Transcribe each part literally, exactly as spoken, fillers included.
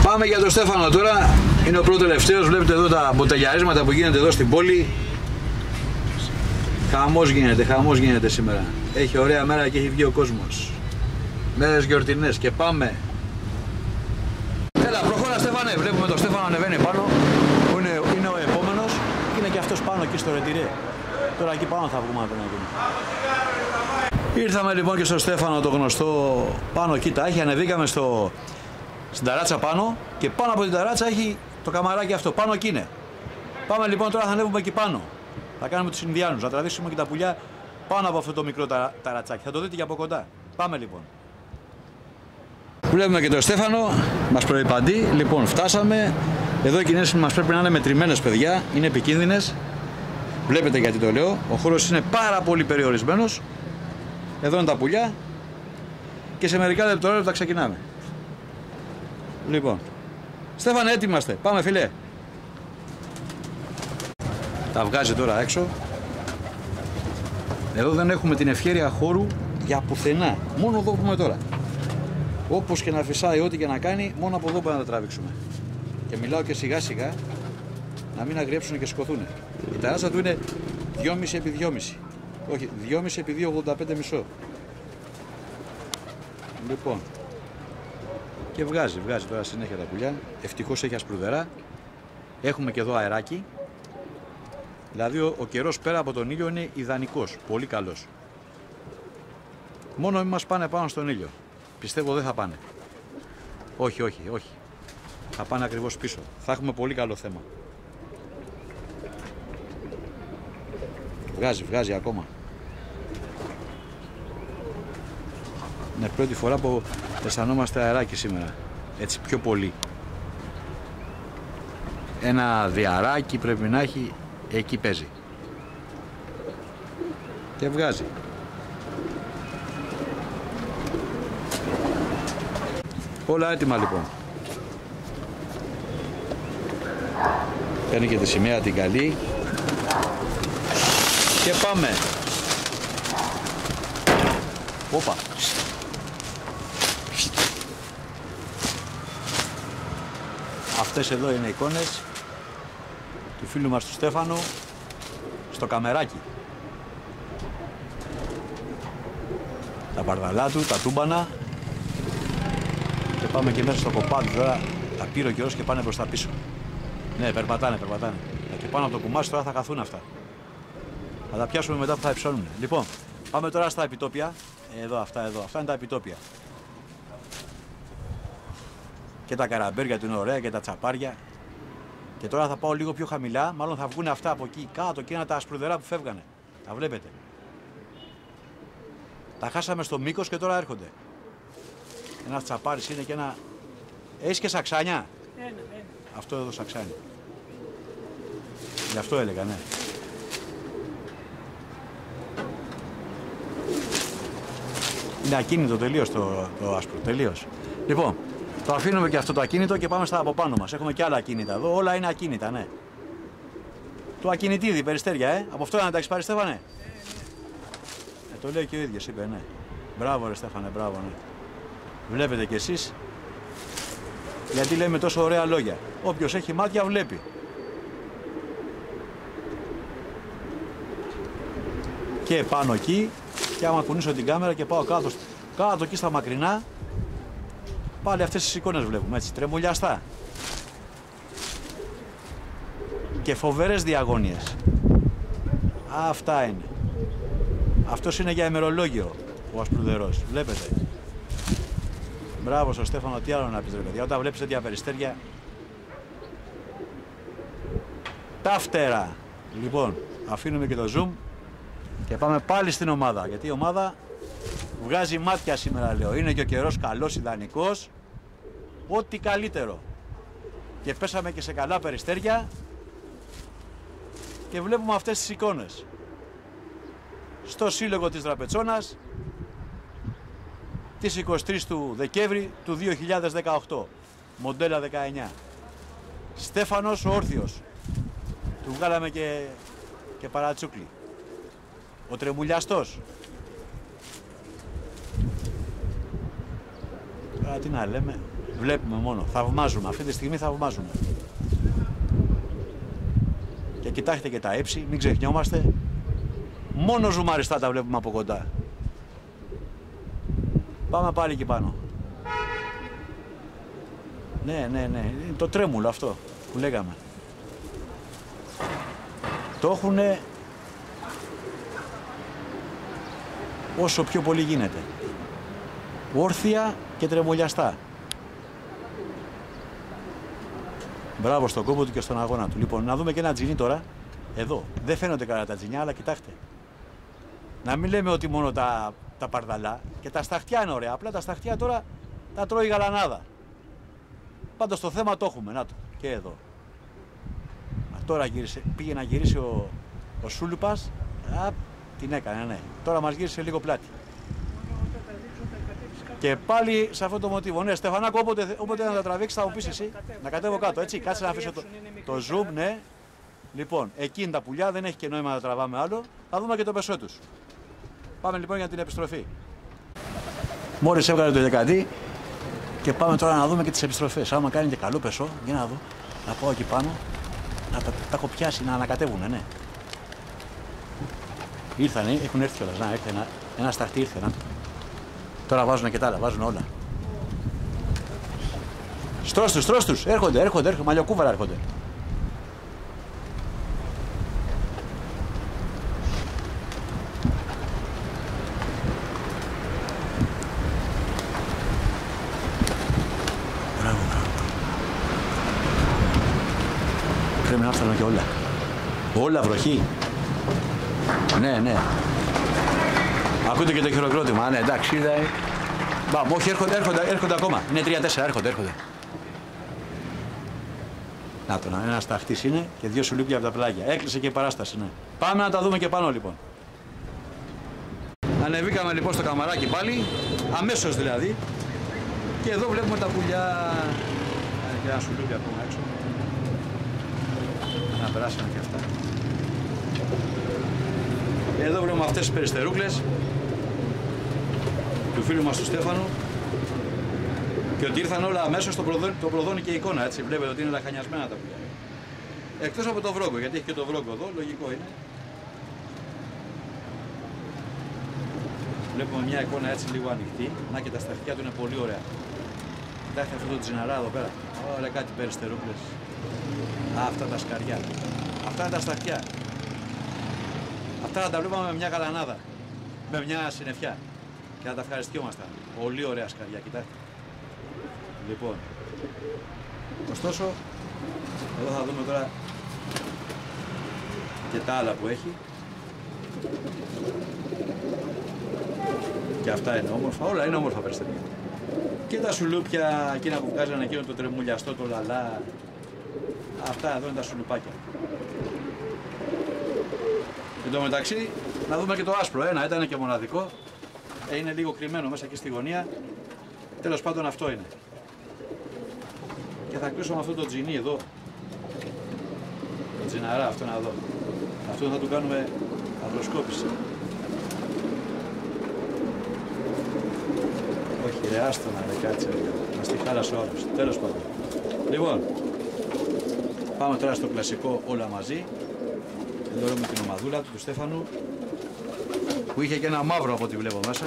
Πάμε για τον Στέφανο τώρα. Είναι ο πρώτος τελευταίος. Βλέπετε εδώ τα μποτελιαρίσματα που γίνεται εδώ στην πόλη. Χαμός γίνεται, χαμός γίνεται σήμερα. Έχει ωραία μέρα και έχει βγει ο κόσμος. Μέρες γιορτινές και πάμε. Έλα, προχώρα Στέφανε. Βλέπουμε τον Στέφανο ανεβαίνει πάνω. Που είναι, είναι ο επόμενος. Και είναι και αυτός πάνω εκεί στο ρετυρέ. Τώρα εκεί πάνω θα βγούμε να τον δούμε. Ήρθαμε λοιπόν και στο Στέφανο το γνωστό πάνω εκεί τα έχει. Ανεβήκαμε στο, στην ταράτσα πάνω. Και πάνω από την ταράτσα έχει το καμαράκι αυτό. Πάνω εκεί είναι. Πάμε λοιπόν τώρα, θα ανέβουμε εκεί πάνω. Θα κάνουμε τους Ινδιάνους, να τραβήξουμε και τα πουλιά πάνω από αυτό το μικρό ταρα, ταρατσάκι. Θα το δείτε και από κοντά. Πάμε λοιπόν. Βλέπουμε και τον Στέφανο, μας προϋπαντεί. Λοιπόν, φτάσαμε. Εδώ οι κινήσεις μας πρέπει να είναι μετρημένες, παιδιά. Είναι επικίνδυνες. Βλέπετε γιατί το λέω. Ο χώρος είναι πάρα πολύ περιορισμένος. Εδώ είναι τα πουλιά. Και σε μερικά δευτερόλεπτα ξεκινάμε. Λοιπόν, Στέφανε, έτοιμοι είμαστε. Πάμε, φίλε. Τα βγάζει τώρα έξω. Εδώ δεν έχουμε την ευχέρεια χώρου για πουθενά. Μόνο εδώ πούμε τώρα. Όπως και να φυσάει, ό,τι και να κάνει, μόνο από εδώ πρέπει να τα τραβήξουμε. Και μιλάω και σιγά σιγά να μην αγριέψουν και σκοθούν. Η ταράτσα του είναι δυόμισι επί δυόμισι. Όχι, δυόμισι επί δύο ογδόντα πέντε μισό. Λοιπόν. Και βγάζει, βγάζει τώρα συνέχεια τα πουλιά. Ευτυχώς έχει ασπρουδερά. Έχουμε και εδώ αεράκι. Δηλαδή ο, ο καιρός πέρα από τον ήλιο είναι ιδανικός, πολύ καλός. Μόνο μην μας πάνε πάνω στον ήλιο. Πιστεύω δεν θα πάνε. Όχι, όχι, όχι. Θα πάνε ακριβώς πίσω. Θα έχουμε πολύ καλό θέμα. Βγάζει, βγάζει ακόμα. Είναι πρώτη φορά που αισθανόμαστε αεράκι σήμερα. Έτσι πιο πολύ. Ένα διαράκι πρέπει να έχει. Εκεί παίζει. Και βγάζει. Όλα έτοιμα λοιπόν. Παίρνει και τη σημαία την καλή. Και πάμε. Όπα. Αυτές εδώ είναι εικόνες του φίλου μας του Στέφανου στο καμεράκι. Τα μπαρδαλά του, τα τούμπανα. Και πάμε και μέσα στο κοπάδι τώρα. Τα πήρε ο καιρός και πάνε προς τα πίσω. Ναι, περπατάνε, περπατάνε. Και πάνω από το κουμάσι τώρα θα χαθούν αυτά. Θα τα πιάσουμε μετά που θα υψώνουν. Λοιπόν, πάμε τώρα στα επιτόπια. Εδώ, αυτά εδώ. Αυτά είναι τα επιτόπια. Και τα καραμπέρια του είναι ωραία και τα τσαπάρια. Και τώρα θα πάω λίγο πιο χαμηλά, μάλλον θα βγουν αυτά από εκεί κάτω και είναι τα ασπρουδερά που φεύγανε. Τα βλέπετε. Τα χάσαμε στο μήκος και τώρα έρχονται. Ένας τσαπάρης είναι και ένα... Έχεις και σαξάνια. Ένα, ένα. Αυτό εδώ σαξάνι. Γι' αυτό έλεγα, ναι. Είναι ακίνητο τελείως το, το άσπρο, τελείως. Λοιπόν, το αφήνουμε και αυτό το ακίνητο και πάμε στα από πάνω μας. Έχουμε και άλλα ακίνητα εδώ. Όλα είναι ακίνητα, ναι. Το ακινητίδι, Περιστέρια, ε. Από αυτό να τα έχεις πάρει, Στέφανε. Ε, το λέει και ο ίδιος, είπε, ναι. Μπράβο, ρε Στέφανε, μπράβο, ναι. Βλέπετε κι εσείς. Γιατί λέμε τόσο ωραία λόγια. Όποιος έχει μάτια βλέπει. Και πάνω εκεί. Και άμα κουνήσω την κάμερα και πάω κάτω, κάτω εκεί στα μακρινά. Πάλι αυτές τις εικόνες βλέπουμε, έτσι, τρεμουλιαστά. Και φοβερές διαγώνιες. Αυτά είναι. Αυτός είναι για ημερολόγιο, ο ασπρουδερός, βλέπετε. Μπράβο στο Στέφανο, τι άλλο να πεις ρε παιδιά, όταν βλέπεις τέτοια περιστέρια. Τα φτερά. Λοιπόν, αφήνουμε και το zoom και πάμε πάλι στην ομάδα, γιατί η ομάδα βγάζει μάτια σήμερα, λέω. Είναι και ο καιρός καλός, ιδανικός. Ό,τι καλύτερο. Και πέσαμε και σε καλά περιστέρια. Και βλέπουμε αυτές τις εικόνες. Στο σύλλογο της Δραπετσόνας. Της εικοστή τρίτη του Δεκέμβρη του δύο χιλιάδες δεκαοκτώ. Μοντέλα δεκαεννιά. Στέφανος ο Όρθιος. Του βγάλαμε και, και παρατσούκλι. Ο τρεμουλιαστός. Τώρα τι να λέμε. Βλέπουμε μόνο, θαυμάζουμε. Αυτή τη στιγμή θαυμάζουμε. Και κοιτάξτε και τα έψη, μην ξεχνιόμαστε. Μόνο ζουμαριστά τα βλέπουμε από κοντά. Πάμε πάλι εκεί πάνω. Ναι, ναι, ναι. Είναι το τρέμουλο αυτό που λέγαμε. Το έχουνε όσο πιο πολύ γίνεται. Όρθια και τρεμολιαστά. Μπράβο στον κόπο του και στον αγώνα του. Λοιπόν, να δούμε και ένα τζινί τώρα. Εδώ. Δεν φαίνονται καλά τα τζινιά, αλλά κοιτάξτε. Να μην λέμε ότι μόνο τα, τα παρδαλά. Και τα σταχτιά είναι ωραία. Απλά τα σταχτιά τώρα τα τρώει η γαλανάδα. Πάντως το θέμα το έχουμε. Να το. Και εδώ. Α, τώρα γύρισε, πήγε να γυρίσει ο, ο Σούλουπας. Α, την έκανε, ναι. Τώρα μας γύρισε λίγο πλάτη. Και πάλι σε αυτό το μοτίβο. Ναι, Στεφανάκο, όποτε, όποτε να τα τραβήξει, θα μου πεις εσύ. Να κατέβω κάτω, έτσι. Κάτσε να αφήσω το, το zoom, ναι. Λοιπόν, εκεί είναι τα πουλιά, δεν έχει και νόημα να τραβάμε άλλο. Θα δούμε και το πεσό τους. Πάμε λοιπόν για την επιστροφή. Μόλις έβγαλε το δεκατή και πάμε τώρα να δούμε και τις επιστροφές. Άμα κάνει και καλό πεσό, για να δω. Να πάω εκεί πάνω. Να τα, τα έχω πιάσει να ανακατεύουνε, ναι. Ήρθανε, έχουν έρθει κιόλας. Να, έρθει ένα, ένα σταχτή ήρθε, να. Τώρα βάζουν και τα άλλα, βάζουν όλα. Στρώσ' τους, στρώσ' τους, έρχονται, έρχονται, έρχονται, μαλλιοκούβαρα έρχονται. Μπράβο, μπράβο. Πρέπει να φτάνουν και όλα. Όλα βροχή. Ναι, ναι. Ακούτε και το χειροκρότημα, ναι, εντάξει, είδα. Μπα, όχι, έρχονται, έρχονται, έρχονται ακόμα. Είναι τρία τέσσερα, έρχονται, έρχονται. Να το, ένα σταχτής είναι και δύο σουλούπια από τα πλάγια. Έκλεισε και η παράσταση, ναι. Πάμε να τα δούμε και πάνω, λοιπόν. Ανεβήκαμε λοιπόν στο καμαράκι πάλι, αμέσως δηλαδή. Και εδώ βλέπουμε τα πουλιά. Έχει και ένα σουλούπια ακόμα έξω. Να περάσανε και αυτά. Εδώ βλέπουμε αυτές τις περιστερούκλες του φίλου μας του Στέφανου και ότι ήρθαν όλα αμέσως το προδώνει, το προδώνει και η εικόνα, έτσι βλέπετε ότι είναι λαχανιασμένα τα πουλιά. Εκτός από το βρόγκο, γιατί έχει και το βρόγκο εδώ, λογικό είναι. Βλέπουμε μια εικόνα έτσι λίγο ανοιχτή, να και τα σταχτιά του είναι πολύ ωραία. Κοιτάξτε αυτό το τζιναρά εδώ πέρα, ωραία κάτι περιστερούκλες. Α, αυτά τα σκαριά, αυτά είναι τα σταχτιά. Αυτά να τα βλέπαμε με μια γαλανάδα, με μια συννεφιά και να τα ευχαριστιόμασταν. Πολύ ωραία σκαριά, κοιτάξτε. Λοιπόν, ωστόσο, εδώ θα δούμε τώρα και τα άλλα που έχει. Και αυτά είναι όμορφα, όλα είναι όμορφα περιστατικά. Και τα σουλούπια, εκείνα που βγάζανε εκείνο το τρεμουλιαστό, το λαλά. Αυτά εδώ είναι τα σουλουπάκια. Εν τω μεταξύ, να δούμε και το άσπρο. Ένα ήταν και μοναδικό. Ε, είναι λίγο κρυμμένο μέσα εκεί στη γωνία. Τέλος πάντων αυτό είναι. Και θα κλείσω με αυτό το τζινί εδώ. Το τζιναρά, αυτό να δω. Αυτό θα του κάνουμε αυλοσκόπηση. Όχι ρε, άστο να ρε, κάτσε ρε. Μας τη χάλασε ο άλλος. Τέλος πάντων. Λοιπόν, πάμε τώρα στο κλασικό όλα μαζί. Εδώ με την ομαδούλα του, του Στέφανου, που είχε και ένα μαύρο από ό,τι βλέπω μέσα.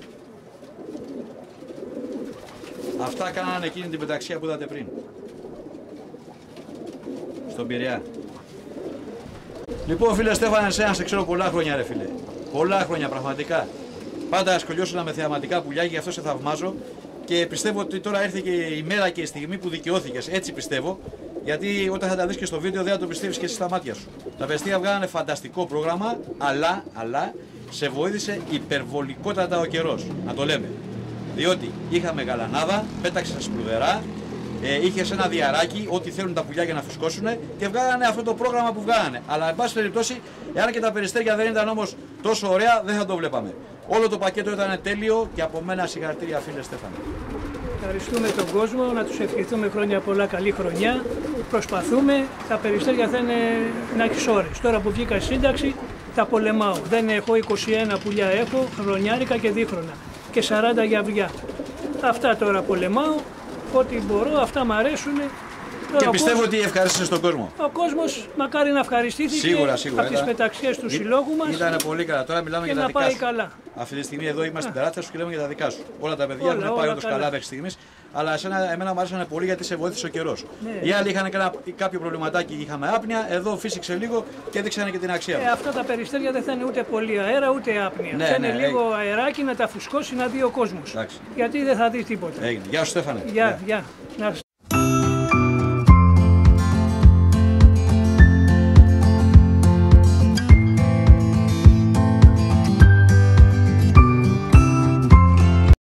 Αυτά κάνανε εκείνη την πεταξία που είδατε πριν. Στον Πειραιά. Λοιπόν φίλε Στέφανε, εσένα σε ξέρω πολλά χρόνια ρε φίλε. Πολλά χρόνια πραγματικά. Πάντα ασχολιώσουνα με θεαματικά πουλιά και γι' αυτό σε θαυμάζω. Και πιστεύω ότι τώρα ήρθε και η μέρα και η στιγμή που δικαιώθηκες. Έτσι πιστεύω. Γιατί όταν θα τα δεις και στο βίντεο δεν θα το πιστεύεις και εσύ στα μάτια σου. Τα παιδιά βγάλανε φανταστικό πρόγραμμα, αλλά, αλλά σε βοήθησε υπερβολικότατα ο καιρός. Να το λέμε. Διότι είχαμε γαλανάδα, πέταξε σπουδερά, ε, είχες ένα διαράκι, ό,τι θέλουν τα πουλιά για να φουσκώσουν και βγάλανε αυτό το πρόγραμμα που βγάλανε. Αλλά εν πάση περιπτώσει, εάν και τα περιστέρια δεν ήταν όμως τόσο ωραία, δεν θα το βλέπαμε. Όλο το πακέτο ήταν τέλειο και από μένα συγχαρητήρια φίλε Στέφανε. Ευχαριστούμε τον κόσμο, να τους ευχηθούμε χρόνια πολλά, καλή χρονιά. Προσπαθούμε, τα περιστέρια θα είναι να έχεις ώρες. Τώρα που βγήκα σύνταξη, τα πολεμάω. Δεν έχω είκοσι ένα πουλιά, έχω χρονιάρικα και δίχρονα και σαράντα για αυγιά. Αυτά τώρα πολεμάω ό,τι μπορώ, αυτά μου αρέσουν. Και πιστεύω ότι ευχαρίστησε τον κόσμο. Ο κόσμος μακάρι να ευχαριστήθηκε σίγουρα, σίγουρα, από τις μεταξιές του συλλόγου μας. Ήταν πολύ καλά. Τώρα μιλάμε και για τα να δικά πάει σου. καλά. Αυτή τη στιγμή εδώ είμαστε στην τεράστια σου και λέμε για τα δικά σου. Όλα τα παιδιά Όλα, έχουν όλα πάει όντως καλά. καλά μέχρι στιγμής. Αλλά εσένα, εμένα μου άρεσαν πολύ γιατί σε βοήθησε ο καιρός. Ναι. Οι άλλοι είχαν κάνα, κάποιο προβληματάκι, είχαμε άπνοια. Εδώ φύσηξε λίγο και έδειξαν και την αξία Ε, του. αυτά τα περιστέρια δεν θα είναι ούτε πολύ αέρα ούτε άπνοια. Ναι, θα ναι, είναι ναι, λίγο αεράκι να τα φουσκώσει να δει ο κόσμος. Εντάξει. Γιατί δεν θα δει τίποτα. Έγινε. Γεια σου, Στέφανε. Γεια, γεια. Να